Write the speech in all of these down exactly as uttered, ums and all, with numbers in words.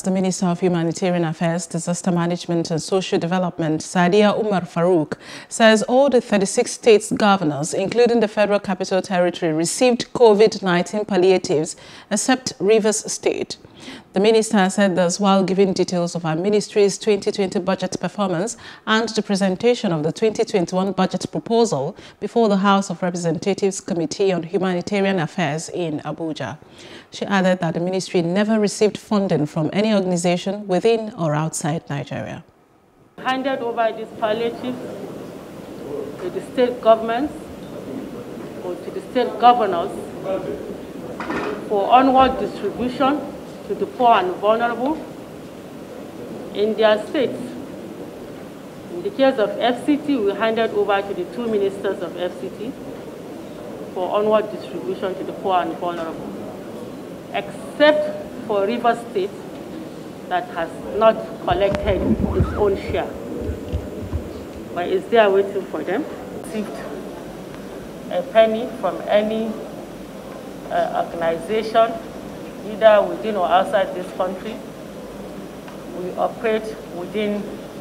the Minister of Humanitarian Affairs, Disaster Management and Social Development, Sadia Umar Farouk, says all the thirty-six states governors, including the Federal Capital Territory, received COVID nineteen palliatives except Rivers State. The minister said this while giving details of our ministry's twenty twenty budget performance and the presentation of the twenty twenty-one budget proposal before the House of Representatives Committee on Humanitarian Affairs in Abuja. She added that the ministry never received funding from any organization within or outside Nigeria. Handed over this palliative to the state governments or to the state governors for onward distribution to the poor and vulnerable in their states. In the case of F C T, we handed over to the two ministers of F C T for onward distribution to the poor and vulnerable, except for Rivers State that has not collected its own share, but is there waiting for them. Received a penny from any uh, organization, either within or outside this country. We operate within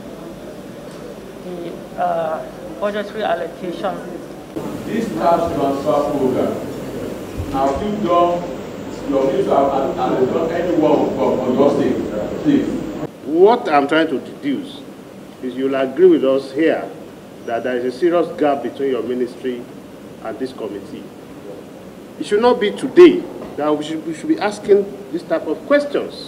the uh, budgetary allocation. This cash transfer program, have you done, your minister has done any work on your state, please? What I'm trying to deduce is you'll agree with us here that there is a serious gap between your ministry and this committee. It should not be today that we should, we should be asking this type of questions.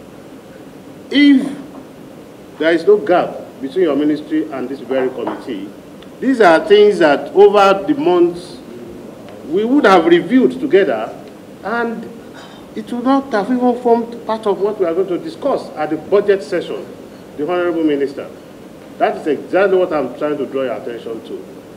If there is no gap between your ministry and this very committee, these are things that over the months we would have reviewed together, and it would not have even formed part of what we are going to discuss at the budget session, the Honorable Minister. That is exactly what I'm trying to draw your attention to.